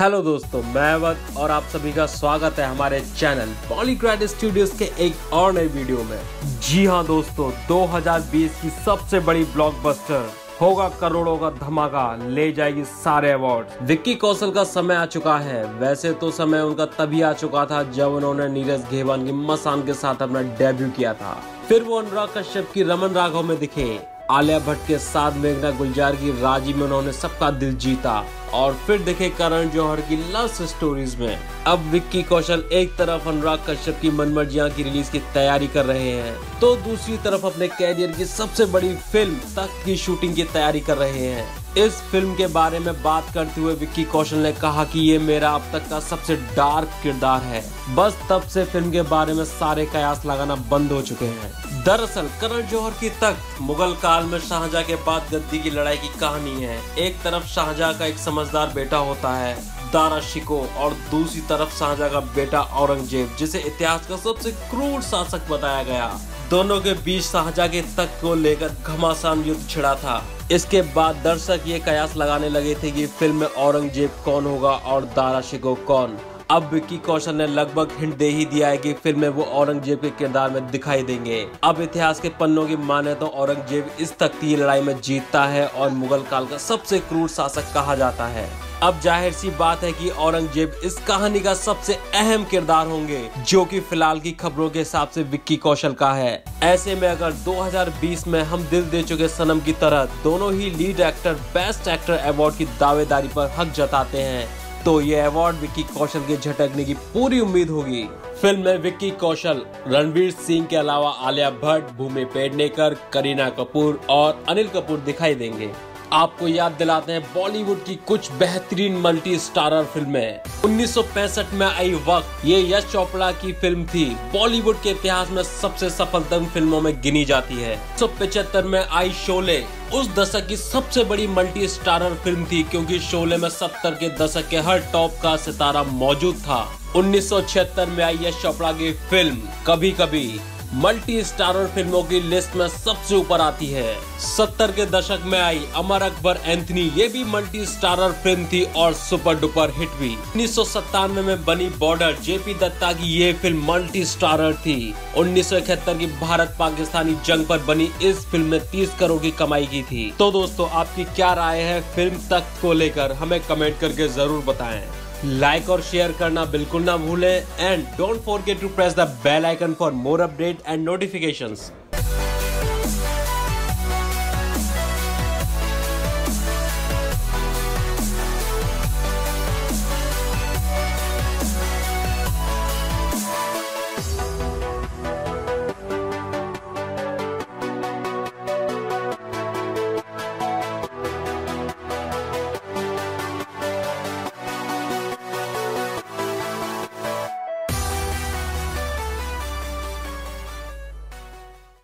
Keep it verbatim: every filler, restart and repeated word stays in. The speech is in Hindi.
हेलो दोस्तों, मैं अवध और आप सभी का स्वागत है हमारे चैनल पॉलीग्राड स्टूडियोज के एक और नई वीडियो में। जी हां दोस्तों, दो हज़ार बीस की सबसे बड़ी ब्लॉकबस्टर होगा करोड़ों का धमाका, ले जाएगी सारे अवार्ड। विक्की कौशल का समय आ चुका है। वैसे तो समय उनका तभी आ चुका था जब उन्होंने नीरज घेवान की मसान के साथ अपना डेब्यू किया था। फिर वो अनुराग कश्यप की रमन राघव में दिखे, आलिया भट्ट के साथ मेघना गुलजार की राजी में उन्होंने सबका दिल जीता, और फिर देखे करण जौहर की लव स्टोरीज में। अब विक्की कौशल एक तरफ अनुराग कश्यप की मनमर्जियां की रिलीज की तैयारी कर रहे हैं, तो दूसरी तरफ अपने कैरियर की सबसे बड़ी फिल्म तख्त की शूटिंग की तैयारी कर रहे हैं। इस फिल्म के बारे में बात करते हुए विक्की कौशल ने कहा कि ये मेरा अब तक का सबसे डार्क किरदार है। बस तब से फिल्म के बारे में सारे कयास लगाना बंद हो चुके हैं। दरअसल करण जौहर की तख्त मुगल काल में शाहजहां के बाद गद्दी की लड़ाई की कहानी है। एक तरफ शाहजहां का एक समझदार बेटा होता है, दारा शिको, और दूसरी तरफ शाहजहां का बेटा औरंगजेब, जिसे इतिहास का सबसे क्रूर शासक बताया गया। दोनों के बीच शाहजहां के तख्त को लेकर घमासान युद्ध छिड़ा था। इसके बाद दर्शक ये कयास लगाने लगे थे कि फिल्म में औरंगजेब कौन होगा और दारा शिको कौन। अब विक्की कौशल ने लगभग हिंट दे ही दिया है कि फिल्म में वो औरंगजेब के किरदार में दिखाई देंगे। अब इतिहास के पन्नों की माने तो औरंगजेब इस तख्त की लड़ाई में जीतता है और मुगल काल का सबसे क्रूर शासक कहा जाता है। अब जाहिर सी बात है कि औरंगजेब इस कहानी का सबसे अहम किरदार होंगे, जो कि फिलहाल की खबरों के हिसाब से विक्की कौशल का है। ऐसे में अगर दो हज़ार बीस में हम दिल दे चुके सनम की तरह दोनों ही lead actor best actor award की दावेदारी पर हक जताते हैं, तो ये अवार्ड विक्की कौशल के झटकने की पूरी उम्मीद होगी। फिल्म में विक्की कौशल, रणवीर सिंह के अलावा आलिया भट्ट, भूमि पेडनेकर, करीना कपूर और अनिल कपूर दिखाई देंगे। आपको याद दिलाते हैं बॉलीवुड की कुछ बेहतरीन मल्टी स्टारर फिल्में। उन्नीस सौ पैंसठ में आई वक्त, ये यश चोपड़ा की फिल्म थी। बॉलीवुड के इतिहास में सबसे सफलतम फिल्मों में गिनी जाती है। उन्नीस सौ पचहत्तर में आई शोले, उस दशक की सबसे बड़ी मल्टी स्टारर फिल्म थी, क्योंकि शोले में सत्तर के दशक के हर टॉप का सितारा मौजूद था। उन्नीस सौ छिहत्तर में आई यश चोपड़ा की फिल्म कभी कभी मल्टी स्टारर फिल्मों की लिस्ट में सबसे ऊपर आती है। सत्तर के दशक में आई अमर अकबर एंथनी, ये भी मल्टी स्टारर फिल्म थी और सुपर डुपर हिट भी। उन्नीस सौ सत्तानवे में बनी बॉर्डर, जेपी दत्ता की ये फिल्म मल्टी स्टारर थी। उन्नीस सौ इकहत्तर की भारत पाकिस्तानी जंग पर बनी इस फिल्म ने तीस करोड़ की कमाई की थी। तो दोस्तों, आपकी क्या राय है फिल्म तख्त को लेकर, हमें कमेंट करके जरूर बताएं। लाइक और शेयर करना बिल्कुल ना भूलें, and don't forget to press the bell icon for more update and notifications.